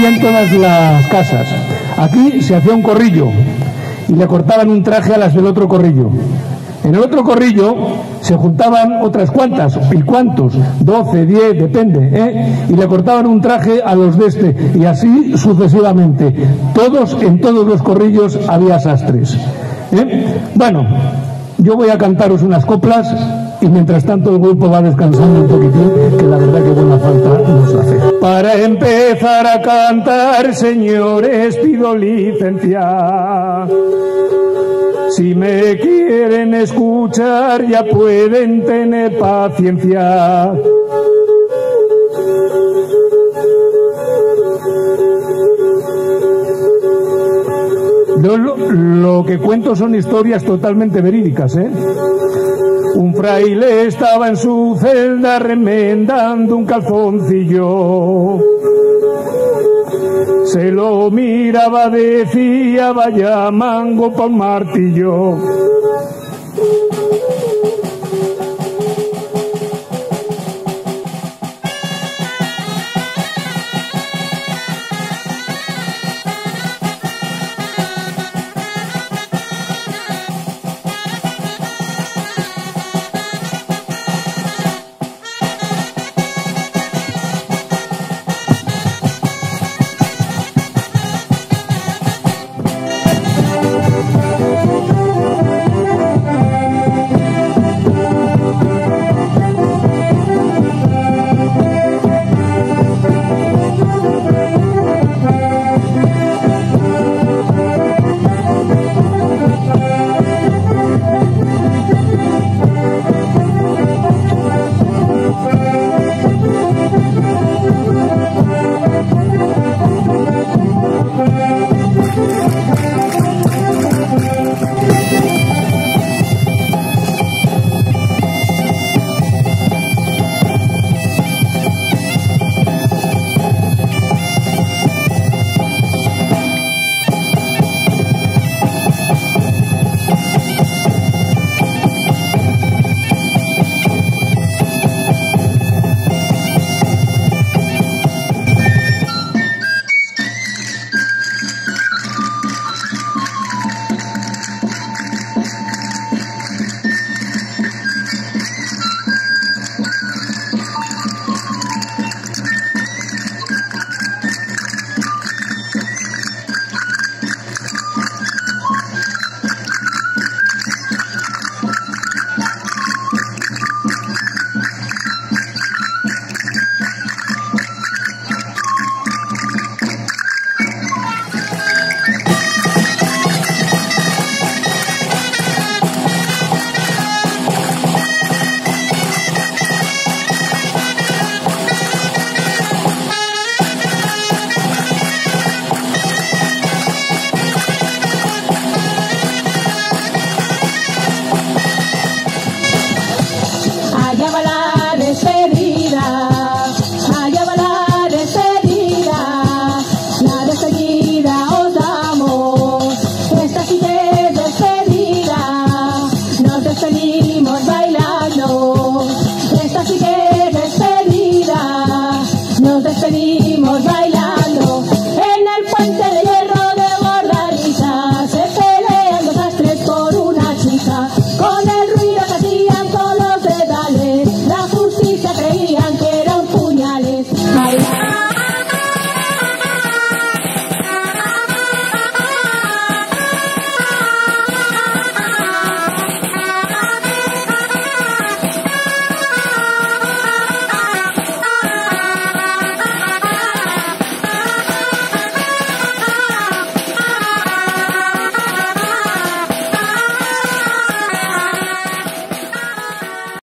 había en todas las casas. Aquí se hacía un corrillo y le cortaban un traje a las del otro corrillo. En el otro corrillo se juntaban otras cuantas, y cuantos, 12, 10, depende, y le cortaban un traje a los de este, y así sucesivamente. En todos los corrillos había sastres. Bueno, yo voy a cantaros unas coplas, y mientras tanto el grupo va descansando un poquitín, que la verdad que buena falta nos hace. Para empezar a cantar, señores, pido licencia. Si me quieren escuchar, ya pueden tener paciencia. Lo que cuento son historias totalmente verídicas, Un fraile estaba en su celda remendando un calzoncillo. Se lo miraba, decía, vaya mango pa' un martillo.